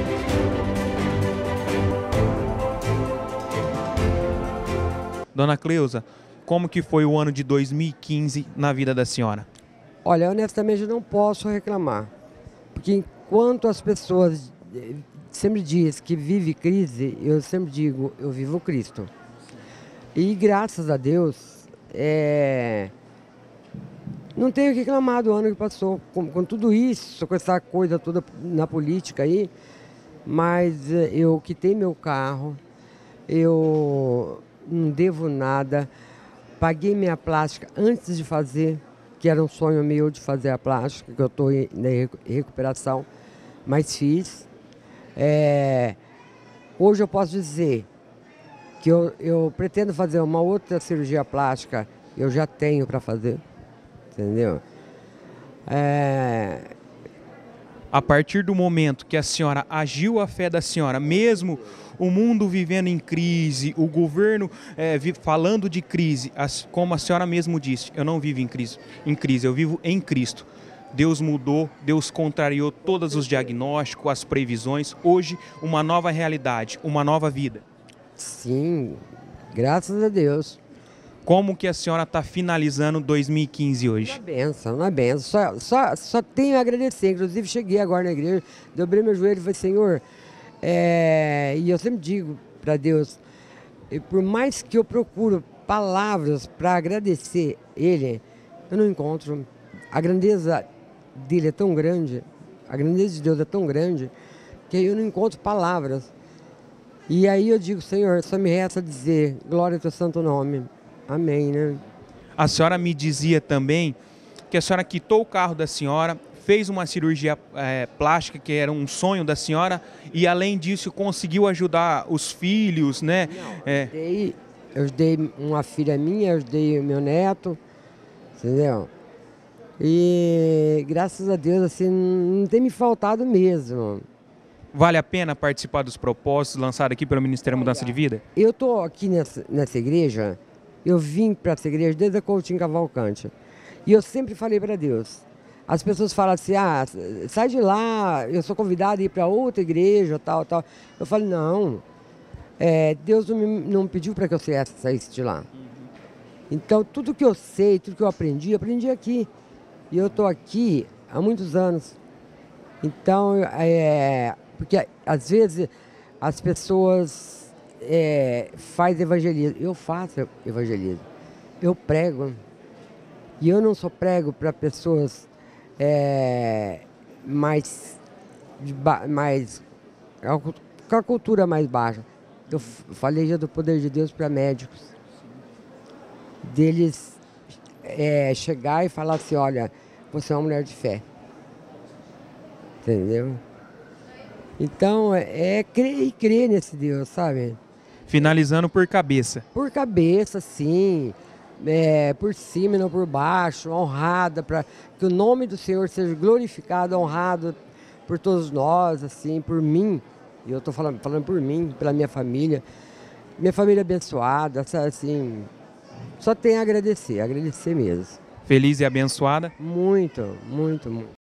Dona Cleusa, como que foi o ano de 2015 na vida da senhora? Olha, honestamente eu não posso reclamar, porque enquanto as pessoas sempre dizem que vive crise, eu sempre digo, eu vivo Cristo. E graças a Deus, não tenho que reclamar do ano que passou, com tudo isso, com essa coisa toda na política aí, mas eu quitei meu carro, eu não devo nada, paguei minha plástica antes de fazer, que era um sonho meu de fazer a plástica, que eu estou em recuperação, mas fiz. Hoje eu posso dizer que eu pretendo fazer uma outra cirurgia plástica, eu já tenho para fazer, entendeu? A partir do momento que a senhora agiu a fé da senhora, mesmo o mundo vivendo em crise, o governo falando de crise, como a senhora mesmo disse, eu não vivo em crise, eu vivo em Cristo. Deus mudou, Deus contrariou todos os diagnósticos, as previsões. Hoje, uma nova realidade, uma nova vida. Sim, graças a Deus. Como que a senhora está finalizando 2015 hoje? Uma benção. Só tenho a agradecer. Inclusive, cheguei agora na igreja, dobrei meu joelho e falei, Senhor, e eu sempre digo para Deus, por mais que eu procuro palavras para agradecer Ele, eu não encontro. A grandeza dele é tão grande, a grandeza de Deus é tão grande, que eu não encontro palavras. E aí eu digo, Senhor, só me resta dizer, glória ao teu santo nome. Amém, né? A senhora me dizia também que a senhora quitou o carro da senhora, fez uma cirurgia plástica, que era um sonho da senhora, e além disso conseguiu ajudar os filhos, né? Não, eu ajudei uma filha minha, eu ajudei o meu neto, entendeu? E graças a Deus, assim, não tem me faltado mesmo. Vale a pena participar dos propósitos lançados aqui pelo Ministério da Mudança de Vida? Eu estou aqui nessa igreja, eu vim para essa igreja desde a Coutinho Cavalcante. E eu sempre falei para Deus. As pessoas falam assim, sai de lá, eu sou convidado a ir para outra igreja, tal. Eu falo, não, Deus não pediu para que eu saísse de lá. Então, tudo que eu sei, tudo que eu aprendi aqui. E eu estou aqui há muitos anos. Então, porque às vezes as pessoas fazem evangelismo. Eu faço evangelismo. Eu prego. E eu não só prego para pessoas com a cultura mais baixa. Eu falei já do poder de Deus para médicos. Deles chegar e falar assim, olha, você é uma mulher de fé. Entendeu? Então, crer nesse Deus, sabe? Finalizando por cabeça. Por cabeça, sim. Por cima e não por baixo, honrada, para que o nome do Senhor seja glorificado, honrado por todos nós, assim, por mim. E eu estou falando por mim, pela minha família abençoada, assim, só tenho a agradecer mesmo. Feliz e abençoada? Muito, muito, muito.